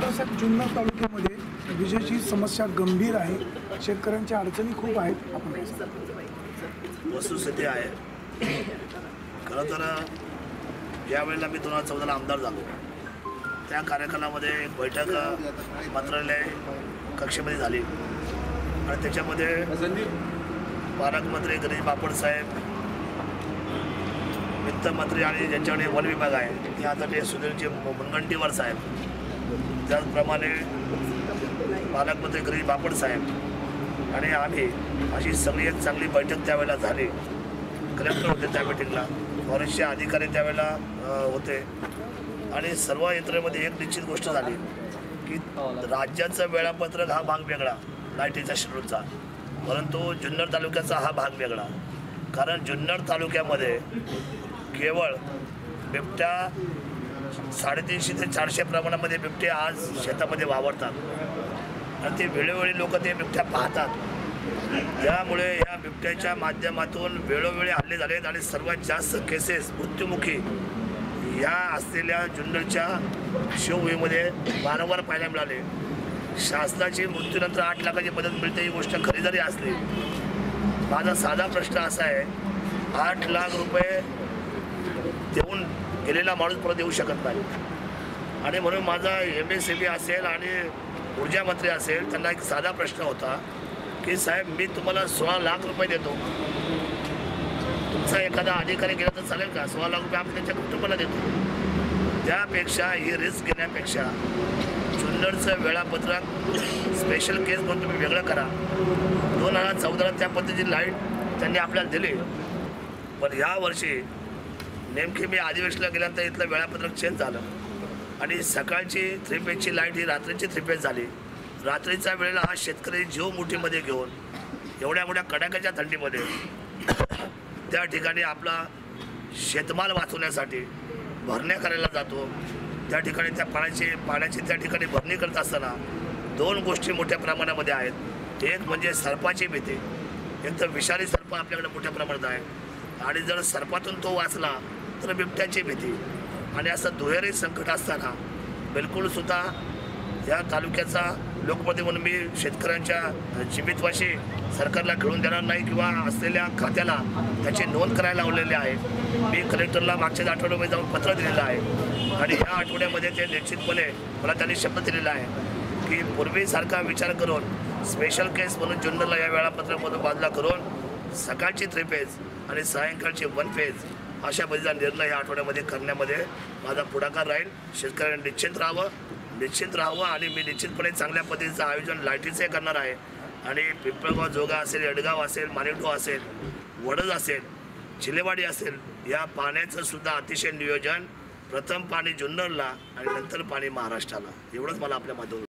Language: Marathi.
साहेब, जुन्नर तालुक्यामध्ये विजेची समस्या गंभीर आहे, शेतकऱ्यांच्या अडचणी खूप आहेत. आपण काय सांगता? वस्तुस्थिती आहे. खरं तर ज्या वेळेला मी 2014ला आमदार झालो त्या कार्यकालामध्ये एक बैठक मंत्रालय कक्षेमध्ये झाली आणि त्याच्यामध्ये पालकमंत्री गिरीश बापट साहेब, वित्तमंत्री आणि ज्यांच्याकडे वन विभाग आहे ते आता ते सुधीरजी मुनगंटीवार साहेब, त्याचप्रमाणे पालकमंत्री गिरीश बापट साहेब आणि आम्ही अशी सगळी एक चांगली बैठक त्यावेळेला झाली. कलेक्टर होते त्या मिटिंगला, फॉरेस्टचे अधिकारी त्यावेळेला होते आणि सर्व यंत्रणेमध्ये एक निश्चित गोष्ट झाली की राज्याचं वेळापत्रक हा भाग वेगळा लाईटीचा शेड्यूलचा, परंतु जुन्नर तालुक्याचा हा भाग वेगळा. कारण जुन्नर तालुक्यामध्ये केवळ बिबट्या 350 ते 400 प्रमाणामध्ये बिबटे आज शेतामध्ये वावरतात आणि ते वेळोवेळी लोक ते बिबट्या पाहतात. त्यामुळे या बिबट्याच्या माध्यमातून वेळोवेळी हल्ले झालेत आणि सर्वात जास्त केसेस मृत्युमुखी या असलेल्या जुन्नरच्या शिवभूमीमध्ये वारंवार पाहायला मिळाले. शासनाची मृत्यूनंतर 8 लाखाची मदत मिळते ही गोष्ट खरी जरी असली, माझा साधा प्रश्न असा आहे, 8 लाख रुपये देऊन गेलेला माणूस परत येऊ शकत नाही. आणि म्हणून माझा MSCB असेल आणि ऊर्जा मंत्री असेल त्यांना एक साधा प्रश्न होता की साहेब, मी तुम्हाला 16 लाख रुपये देतो, तुमचा एखादा अधिकारी गेला तर चालेल का? 16 लाख रुपये आम्ही त्यांच्या कुटुंबाला देतो. त्यापेक्षा ही रिस्क घेण्यापेक्षा जुन्नरचं वेळापत्रक स्पेशल केस म्हणून तुम्ही वेगळं करा. 2014ला त्या पद्धतीची लाईट त्यांनी आपल्याला दिली, पण यावर्षी नेमकी मी अधिवेशनाला गेल्यानंतर इथलं वेळापत्रक चेंज झालं आणि सकाळची 3 फेजची लाईट ही रात्रीची 3 फेज झाली. रात्रीच्या वेळेला हा शेतकरी जीव मुठीमध्ये घेऊन एवढ्या मोठ्या कडाक्याच्या थंडीमध्ये त्या ठिकाणी आपला शेतमाल वाचवण्यासाठी भरण्या करायला जातो. त्या ठिकाणी त्या पाण्याची त्या ठिकाणी भरणी करत असताना 2 गोष्टी मोठ्या प्रमाणामध्ये आहेत. एक म्हणजे सर्पाची भीती, एक तर विषारी सर्प आपल्याकडे मोठ्या प्रमाणात आहे आणि जर सर्पातून तो वाचला तर बिबट्याची भीती. आणि असं दुहेरी संकट असताना बिलकुलसुद्धा या तालुक्याचा लोकप्रतिनिधी म्हणून मी शेतकऱ्यांच्या जीवितवाशी सरकारला खेळून देणार नाही किंवा असलेल्या खात्याला त्याची नोंद करायला लावलेली आहे. मी कलेक्टरला मागच्याच आठवड्यामध्ये जाऊन पत्र दिलेलं आहे आणि या आठवड्यामध्ये ते निश्चितपणे मला त्यांनी शब्द दिलेला आहे की पूर्वीसारखा विचार करून स्पेशल केस म्हणून जुन्नरला या वेळापत्रकामधून बाजूला करून सकाळची 3 फेज आणि सायंकाळची 1 फेज अशा पद्धतीचा निर्णय या आठवड्यामध्ये करण्यामध्ये माझा पुढाकार राहील. शेतकऱ्यांनी निश्चिंत राहावं आणि मी निश्चितपणे चांगल्या पद्धतीचं आयोजन लाईटीचे करणार आहे. आणि पिंपळगाव, जोगा असेल, येडगाव असेल, माणिकगाव असेल, वडद असेल, चिलेवाडी असेल, या पाण्याचं सुद्धा अतिशय नियोजन, प्रथम पाणी जुन्नरला आणि नंतर पाणी महाराष्ट्राला, एवढंच मला आपल्या माध्यमातून